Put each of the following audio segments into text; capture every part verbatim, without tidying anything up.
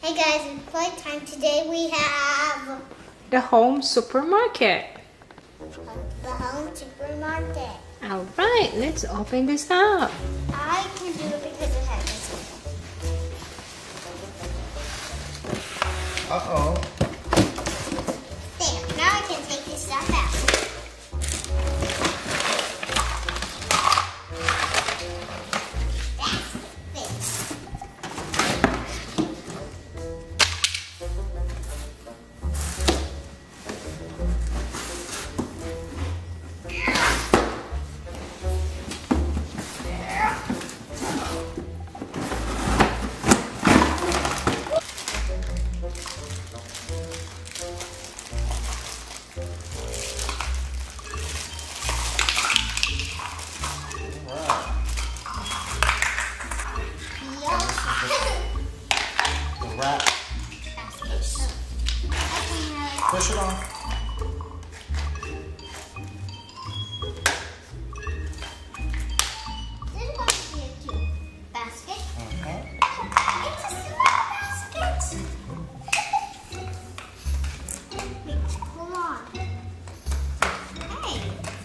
Hey guys, it's playtime. Today we have the home supermarket. the home supermarket. Alright, let's open this up. I can do it because it has this. Uh-oh. There, now I can take this stuff out. Wrap. Push it on. This is going to be a cute basket. Okay. It's a small basket. Hold on. Hey.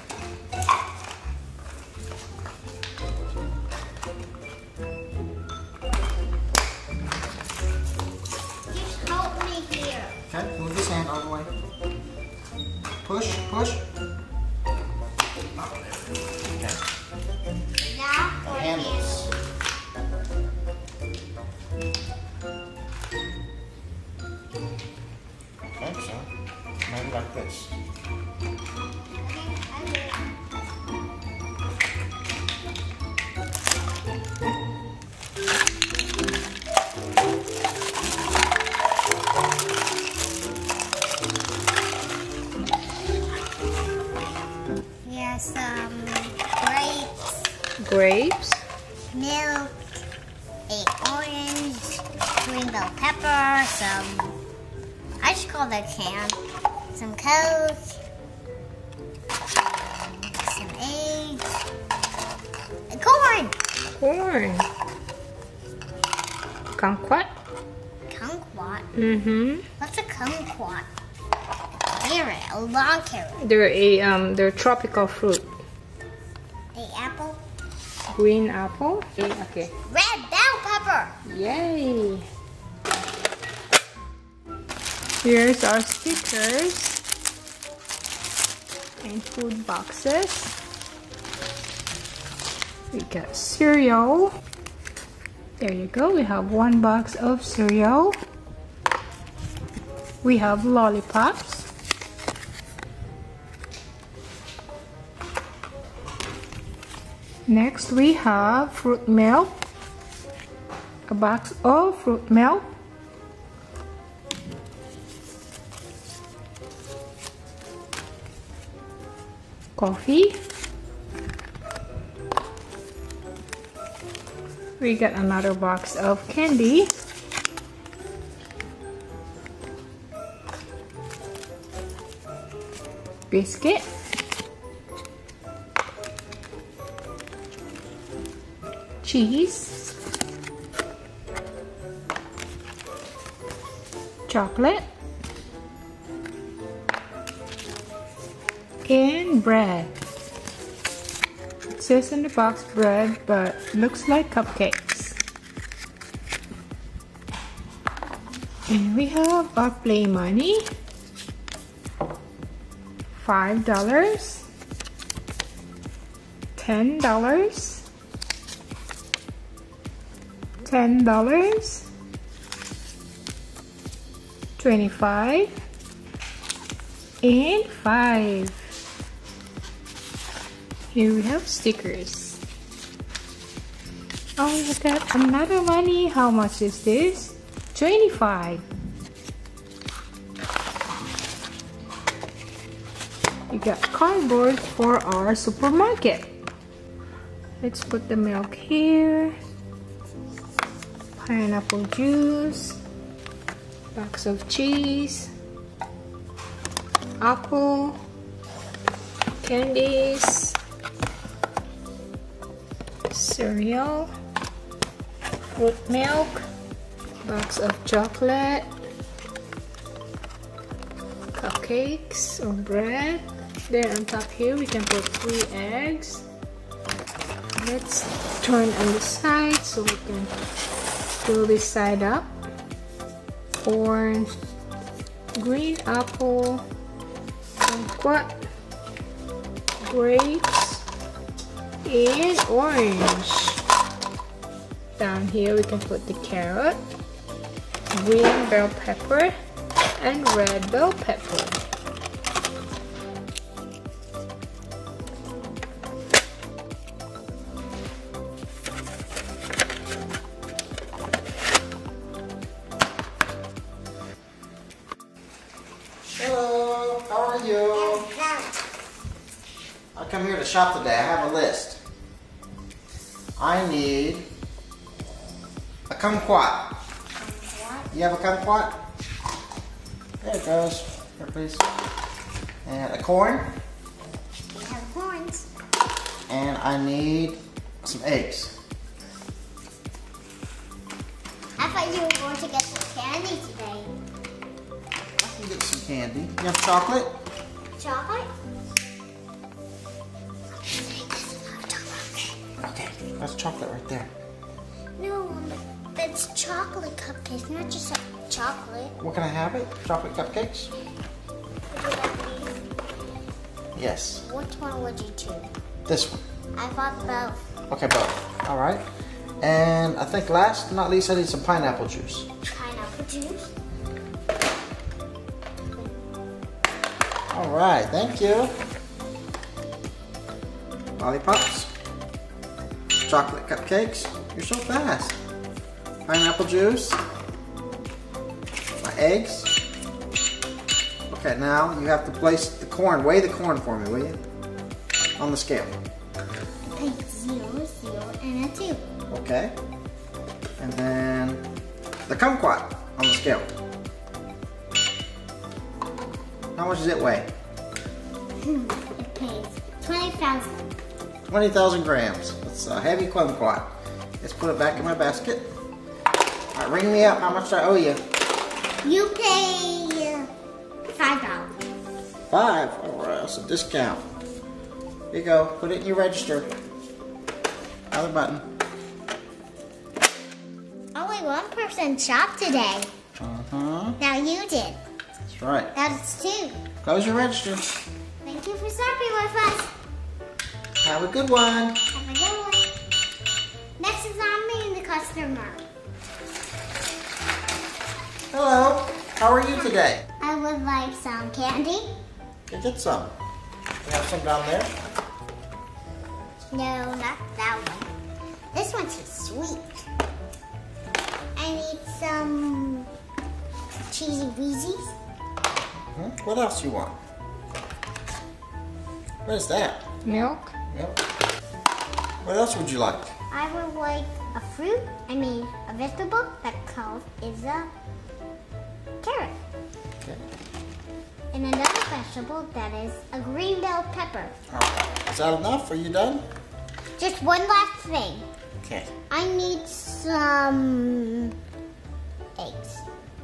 Just help me here. Okay, move this hand all the way. Push, push. Oh, there. Okay. Now for the Handles. Okay, so maybe like this. Yes, um, grapes, Grapes, milk, a orange, green bell pepper, some, I just call that can, some Coke, some eggs, and corn. corn, kumquat. Kumquat. Mm-hmm. What's a kumquat? Carrot, a long carrot. They're a um, they're tropical fruit. A apple. Green apple. Okay. Red bell pepper. Yay! Here's our stickers and food boxes. We got cereal. There you go. We have one box of cereal. We have lollipops. Next we have fruit milk. A box of fruit milk. Coffee. We got another box of candy. Biscuit. Cheese. Chocolate. And bread. It says in the box bread, but looks like cupcakes. And we have our play money. Five dollars. Ten dollars. Ten dollars. Twenty-five. And five. Here we have stickers. Oh, we got another money. How much is this? twenty-five. We got cardboard for our supermarket. Let's put the milk here. Pineapple juice. Box of cheese. Apple. Candies. Cereal, fruit milk, box of chocolate, cupcakes or bread. Then on top here we can put three eggs. Let's turn on the side so we can fill this side up. Orange, green apple, kumquat, grapes, and orange. Down here we can put the carrot, green bell pepper, and red bell pepper. Hello, how are you? I come here to shop today. I have a list. I need a kumquat. You have a kumquat? There it goes. Here, please. And a corn. We have horns. And I need some eggs. I thought you were going to get some candy today. I can get some candy. You have chocolate? Chocolate? Okay, that's chocolate right there. No, that's chocolate cupcakes, not just chocolate. What can I have it? Chocolate cupcakes? Would you like these? Yes. Which one would you choose? This one. I bought both. Okay, both. All right. And I think last but not least, I need some pineapple juice. Pineapple juice. All right, thank you. Lollipops. Chocolate cupcakes. You're so fast. Pineapple juice. My eggs. Okay, now you have to place the corn. Weigh the corn for me, will you? On the scale. Okay, zero, zero, and a two. Okay. And then the kumquat on the scale. How much does it weigh? It pays twenty thousand. twenty thousand grams. That's a heavy kumquat. Let's put it back in my basket. All right, ring me up. How much do I owe you? You pay five dollars. Five. All right, that's a discount. Here you go. Put it in your register. Other button. Only one person shopped today. Uh-huh. Now you did. That's right. That's two. Close your register. Thank you for shopping with us. Have a good one. Have a good one. Next is on me and the customer. Hello. How are you today? I would like some candy. Go get some. You have some down there? No, not that one. This one's sweet. I need some cheesy Weezies. Hmm? What else you want? What is that? Milk. Yep. What else would you like? I would like a fruit, I mean a vegetable that called is a carrot. Okay. And another vegetable that is a green bell pepper. All right. Is that enough? Are you done? Just one last thing. Okay. I need some eggs.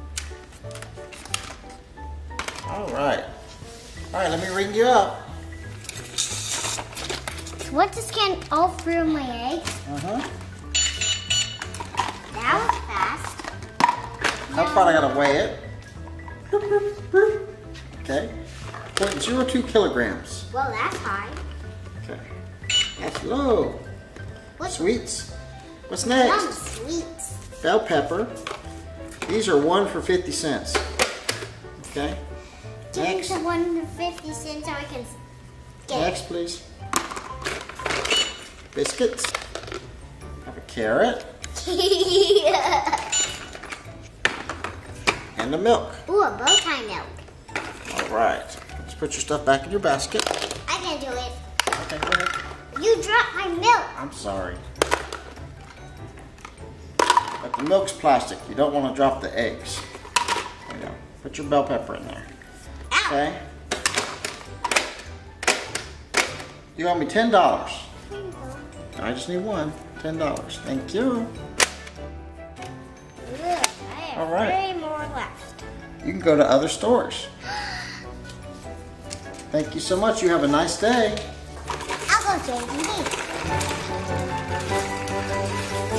All right. All right, let me ring you up. What to scan all through my eggs? Uh-huh. That was fast. How far I gotta weigh it? Okay. zero point zero two kilograms. Well, that's high. Okay. That's low. What's Sweets. What's some next? sweets? Bell pepper. These are one for fifty cents. Okay. Give me Next. the one for fifty cents so I can get Next, please. Biscuits. Have a carrot. it. And the milk. Ooh, a bow tie milk. All right. Let's put your stuff back in your basket. I can do it. Okay, go ahead. You dropped my milk. I'm sorry. But the milk's plastic. You don't want to drop the eggs. There you go. Put your bell pepper in there. Ow. Okay. You owe me ten dollars. I just need one. ten dollars. Thank you. Ugh, I have All right. three more left. You can go to other stores. Thank you so much. You have a nice day. I'll go J and B.